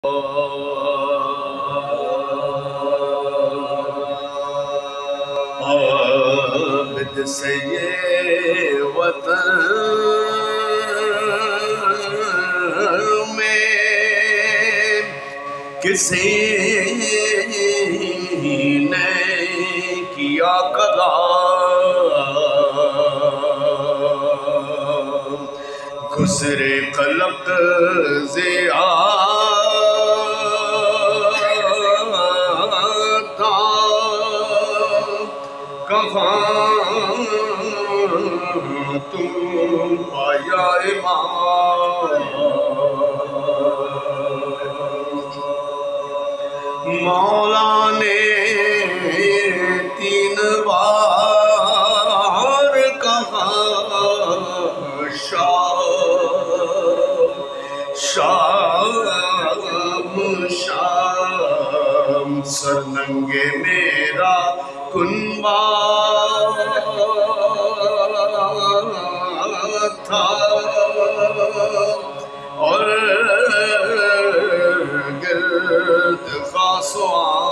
عابد سے یہ وطن میں کسی نے کیا قضا، گزرے قلق ضیا تھا، کہاں تم پایا امام؟ مولا نے 3 بار کہا شام شام، سرنگے میرا کنبہ تھا، اور گرد خاص و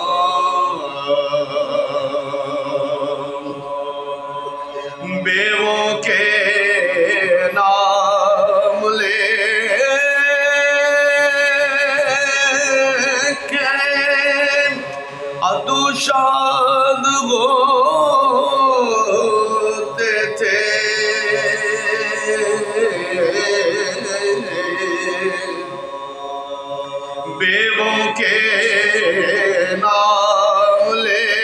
عام بیووں کے نام لے کے عدو شاد ہوتے تھے، بیووں کے نام لے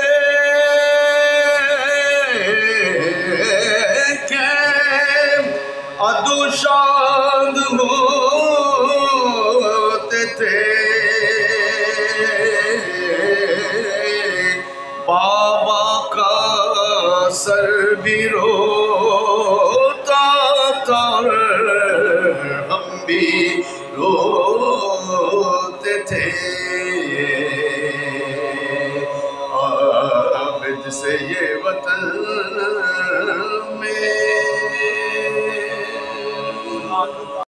کے عدو شاد ہوتے تھے، بابا کا سر بھی روتا تھا، ہم بھی روتے تھے، عابد سے یہ وطن میں